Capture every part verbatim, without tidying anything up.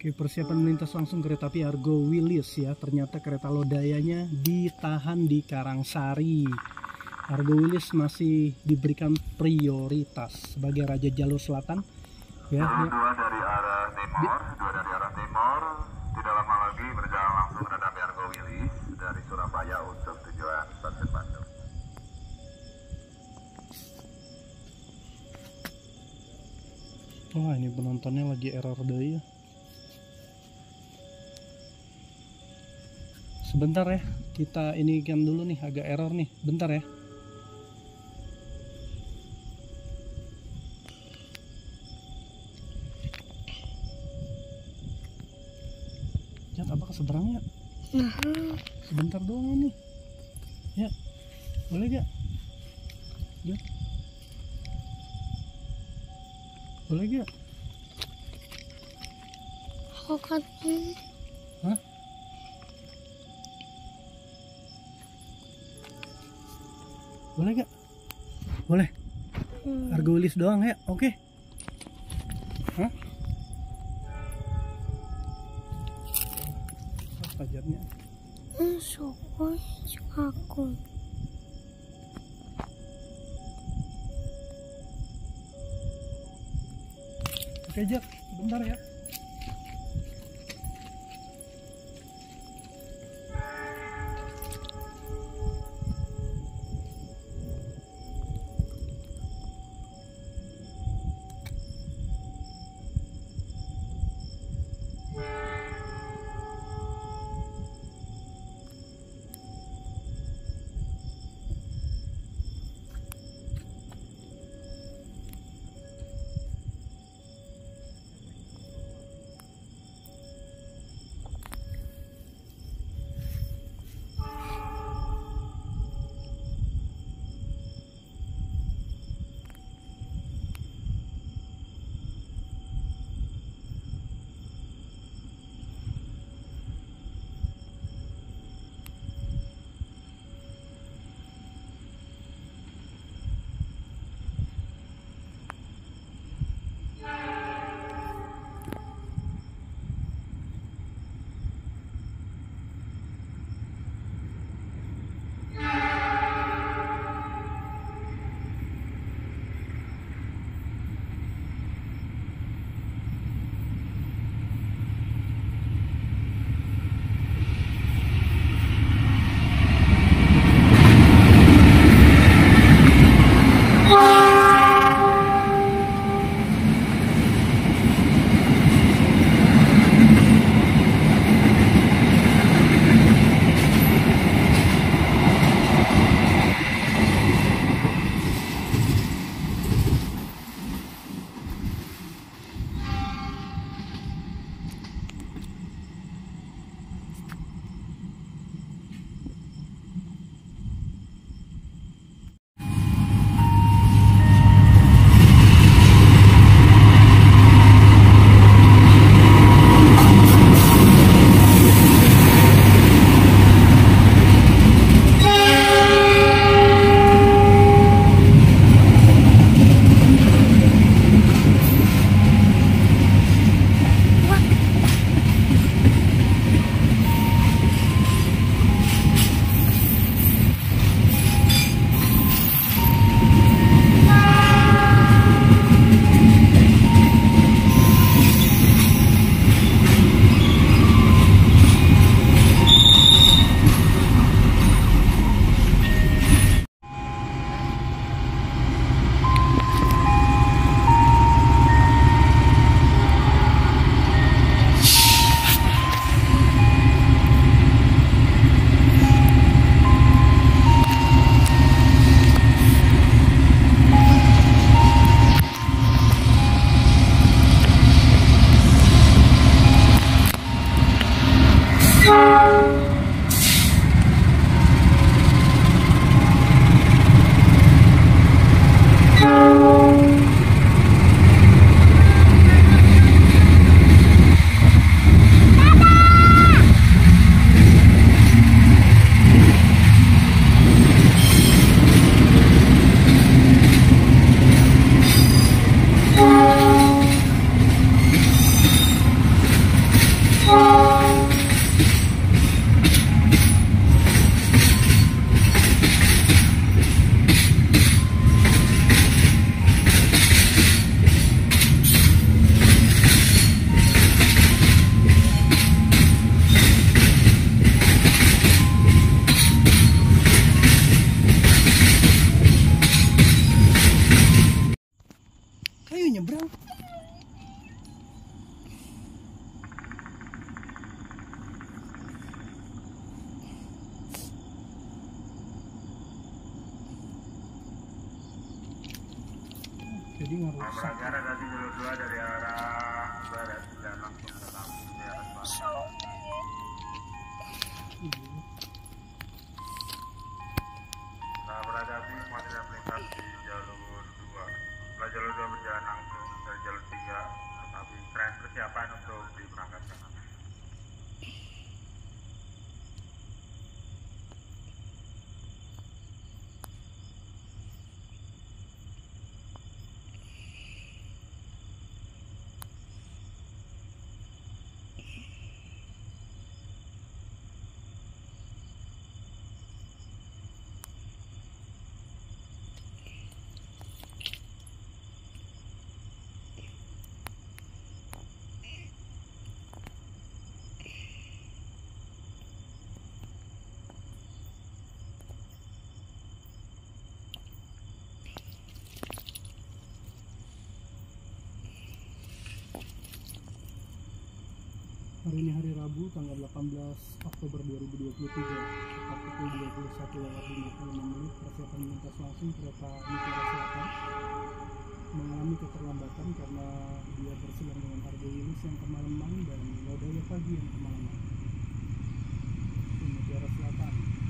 Oke, persiapan melintas langsung kereta api Argo Wilis ya. Ternyata kereta Lodayanya ditahan di Karangsari. Argo Wilis masih diberikan prioritas sebagai raja jalur selatan. Ya, jalur ya. dua dari arah timur, dua dari arah timur. Tidak lama lagi berjalan langsung kereta api Argo Wilis dari Surabaya untuk tujuan stasiun Bandung. Wah, ini penontonnya lagi error deh ya. Sebentar ya, kita ini kan dulu nih, agak error nih, bentar ya. Jat, apa keseberangnya? Nah, Sebentar doang ini. Ya, boleh gak? Jat, boleh gak? aku kan Hah? Boleh gak? Boleh. hmm, Argo Wilis doang ya, oke? Hah? Apa jatnya? masuk aku. Oke Jat, bentar ya. Ayo nyebrang. Jadi ngerusak. Pelajaran nanti jalur dua dari arah barat dan langsung ke kampung di arah selatan. Nah, berhadapi masih ada melintas di jalur dua. Setelah jalur dua berjalan langsung ke jalur tiga, tetapi tren persiapan untuk diberangkatkan. Hari ini hari Rabu tanggal delapan belas Oktober dua ribu dua puluh tiga, tepat pukul dua puluh satu lewat lima puluh enam menit. Persiapan lintas langsung kereta Mutiara Selatan mengalami keterlambatan karena dia bersilang dengan Argo Wilis yang kemalaman dan Lodaya pagi yang kemalaman. Di Mutiara Selatan.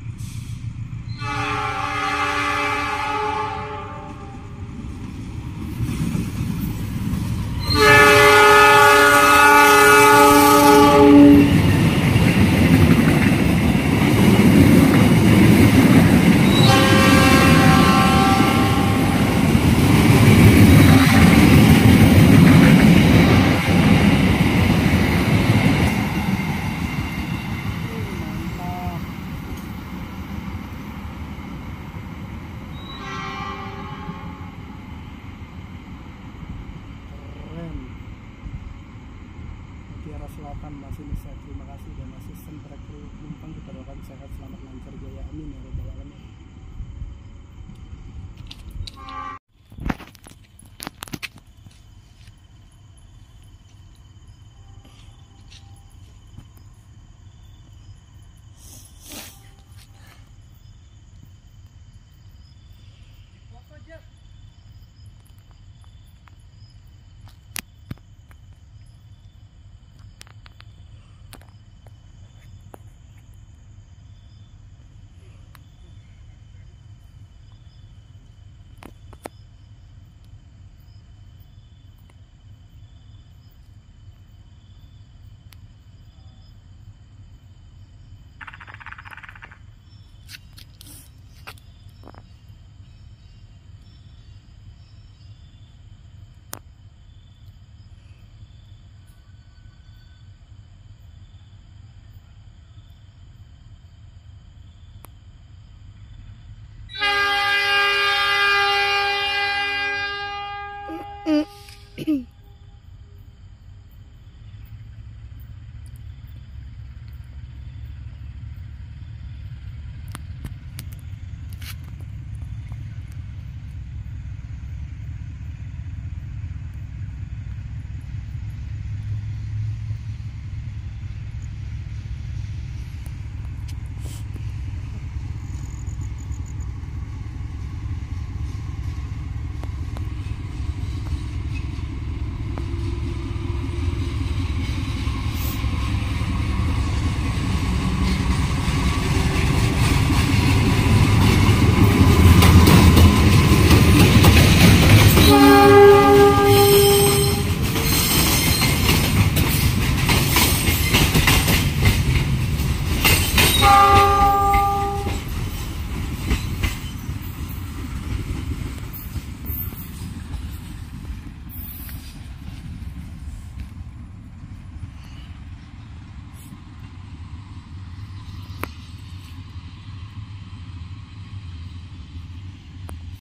Mutiara Selatan masih bisa. Terima kasih dan asisten perekrut penumpang kita doakan sehat, selamat, lancar, jaya, amin ya rabbal alamin.